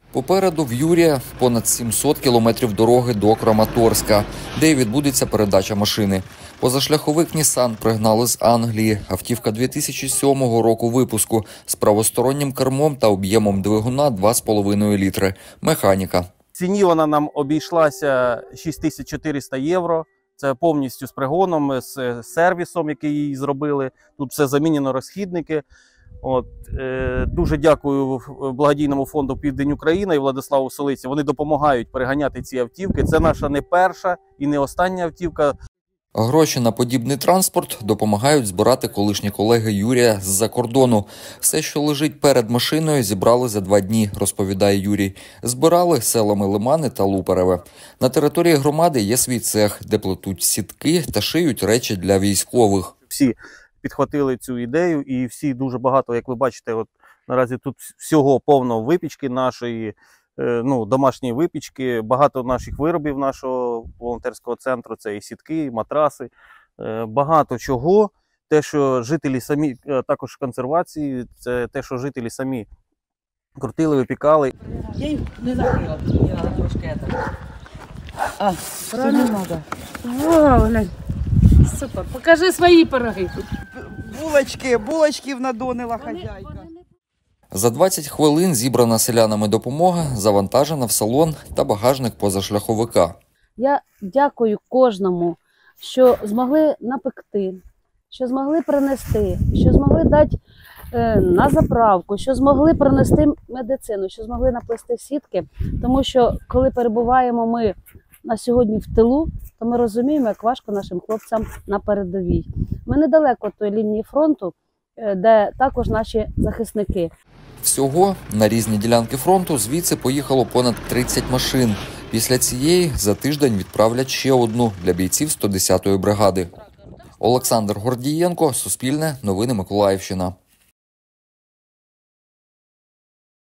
Попереду в Юрія понад 700 кілометрів дороги до Краматорська, де й відбудеться передача машини. Позашляховик «Нісан» пригнали з Англії. Автівка 2007 року випуску з правостороннім кермом та об'ємом двигуна 2,5 літри. Механіка. В ціні вона нам обійшлася 6400 євро. Це повністю з пригоном, з сервісом, який її зробили. Тут все замінено, розхідники. Дуже дякую благодійному фонду «Південь Україна» і Владиславу Солиці. Вони допомагають переганяти ці автівки. Це наша не перша і не остання автівка. Гроші на подібний транспорт допомагають збирати колишні колеги Юрія з-за кордону. Все, що лежить перед машиною, зібрали за 2 дні, розповідає Юрій. Збирали селами Лимани та Лупереве. На території громади є свій цех, де плетуть сітки та шиють речі для військових. Всі підхватили цю ідею і всі дуже багато, як ви бачите, наразі тут всього повно випічки нашої, домашньої випічки, багато наших виробів нашого волонтерського центру, це і сітки, і матраси, багато чого. Те, що жителі самі, також консервації, це те, що жителі самі крутили, випікали. Я їх не закрила, мені треба трошки правильно треба. Вау, глянь. Супер, покажи свої пироги. Булочки надонила хазяйка. За 20 хвилин зібрана селянами допомога завантажена в салон та багажник позашляховика. Я дякую кожному, що змогли напекти, що змогли принести, що змогли дати на заправку, що змогли принести медицину, що змогли наплести сітки. Тому що коли перебуваємо ми на сьогодні в тилу, то ми розуміємо, як важко нашим хлопцям на передовій. Ми недалеко від тої лінії фронту, де також наші захисники. Всього на різні ділянки фронту звідси поїхало понад 30 машин. Після цієї за тиждень відправлять ще одну для бійців 110-ї бригади. Олександр Гордієнко, Суспільне, Новини Миколаївщина.